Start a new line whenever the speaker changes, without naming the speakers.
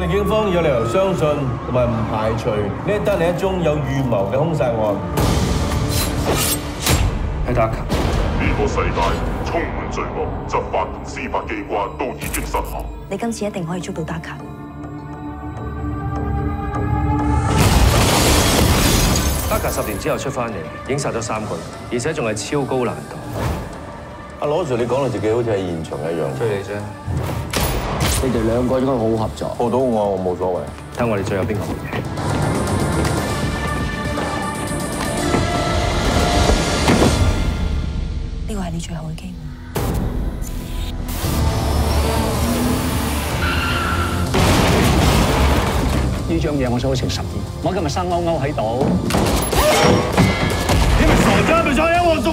哋警方有理由相信同埋唔排除呢一單係一宗有預謀嘅兇殺案。
喺打卡。
呢個世界充滿罪惡，執法同司法機關都已經失效。
你今次一定可以捉到達卡。
達卡10年之後出翻嚟，已經殺咗3個人，而且仲係超高難度。
阿羅 Sir，你講到自己好似喺現場一樣。
追你啫。
你哋兩個應該好合作。
報到我冇所謂。
睇我哋最後邊個好嘢。
呢個係你最後嘅機會。
呢張嘢我做咗成10年，我今日生勾勾喺度。
你咪傻仔，咪再有我